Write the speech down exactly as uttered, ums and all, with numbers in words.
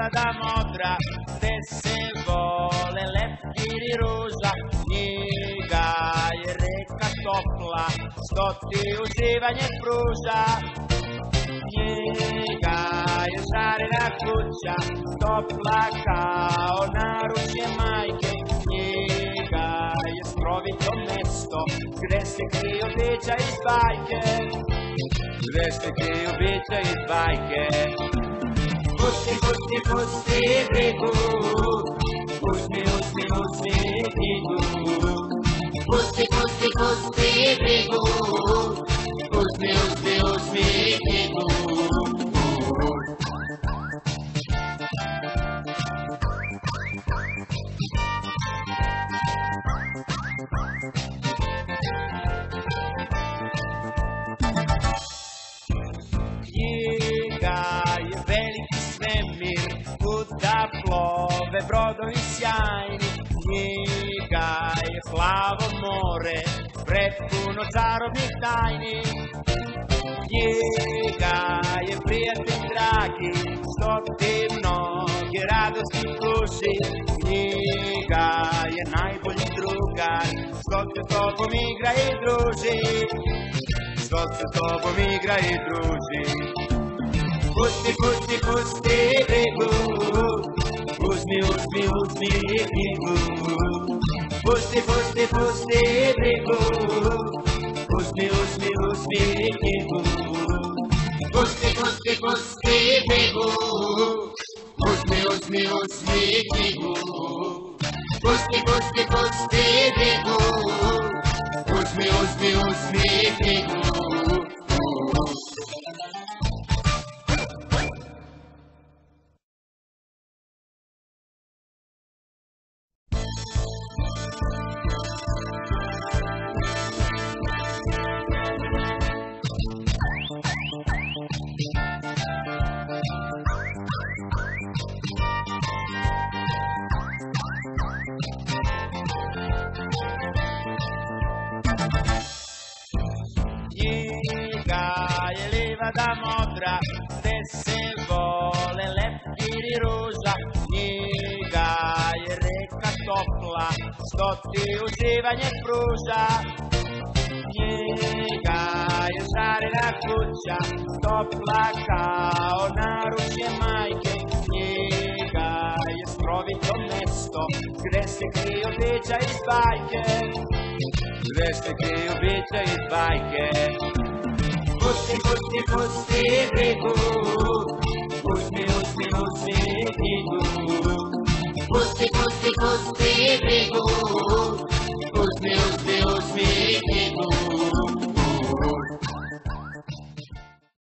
levada modra, desse vole lepki i ruža, knjiga je reka topla, što ti uživanje pruža. Knjiga je žarena kuća, topla kao naručje majke, knjiga je skrovito mesto, gde se kriju bića iz bajke, gde se kriju bića iz bajke. Pusti, pusti, pusti brigu, uzmi, uzmi, uzmi knjigu. Pusti, pusti, pusti brigu, uzmi, uzmi, uzmi knjigu. Knjiga je veliki svemir, kuda plove brodovi sjajni. Knjiga je plavo more, prepuno čarobnih tajni. Knjiga je prijatelj dragi, što ti mnoge radosti pruži. Knjiga je najbolji drugar, što se s tobom igra i druži, što se s tobom igra i druži. Pusti, pusti, pusti brigu, uzmi, uzmi, uzmi knjigu. Pusti, pusti, pusti brigu, uzmi, uzmi, uzmi knjigu. Pusti, pusti, pusti brigu, uzmi, uzmi, uzmi knjigu. Pusti, pusti, pusti brigu, uzmi, uzmi, uzmi knjigu. Levada modra, desse vole lepki i ruža, knjiga je reka topla, što ti uživanje pruža. Knjiga je žarena kuća, topla kao naručje majke, knjiga je skrovito mesto, gde se kriju bića iz bajke, gde se kriju bića iz bajke. Pusti, pusti, pusti brigu, uzmi, uzmi, uzmi knjigu. Pusti, pusti, pusti brigu, uzmi, uzmi,